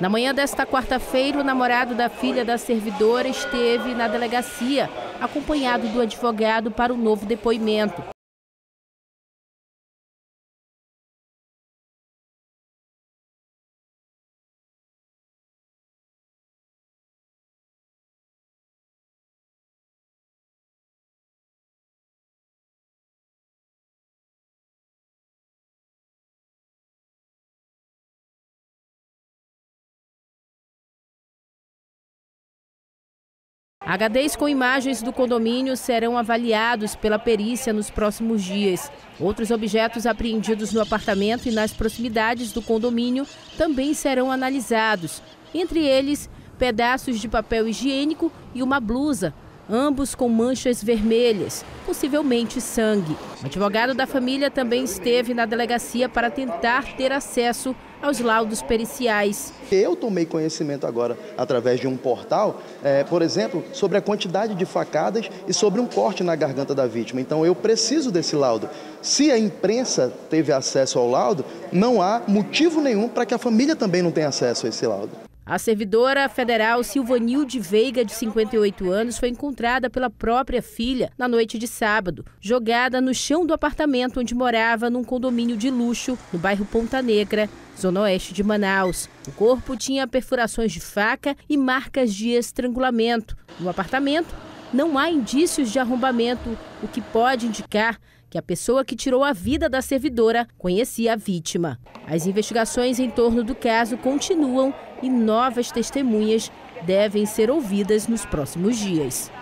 Na manhã desta quarta-feira, o namorado da filha da servidora esteve na delegacia, acompanhado do advogado para o novo depoimento. HDs com imagens do condomínio serão avaliados pela perícia nos próximos dias. Outros objetos apreendidos no apartamento e nas proximidades do condomínio também serão analisados. Entre eles, pedaços de papel higiênico e uma blusa, ambos com manchas vermelhas, possivelmente sangue. O advogado da família também esteve na delegacia para tentar ter acesso aos laudos periciais. Eu tomei conhecimento agora, através de um portal, por exemplo, sobre a quantidade de facadas e sobre um corte na garganta da vítima. Então eu preciso desse laudo. Se a imprensa teve acesso ao laudo, não há motivo nenhum para que a família também não tenha acesso a esse laudo. A servidora federal Silvanilde Veiga, de 58 anos, foi encontrada pela própria filha na noite de sábado, jogada no chão do apartamento onde morava num condomínio de luxo no bairro Ponta Negra, zona oeste de Manaus. O corpo tinha perfurações de faca e marcas de estrangulamento. No apartamento, não há indícios de arrombamento, o que pode indicar que a pessoa que tirou a vida da servidora conhecia a vítima. As investigações em torno do caso continuam e novas testemunhas devem ser ouvidas nos próximos dias.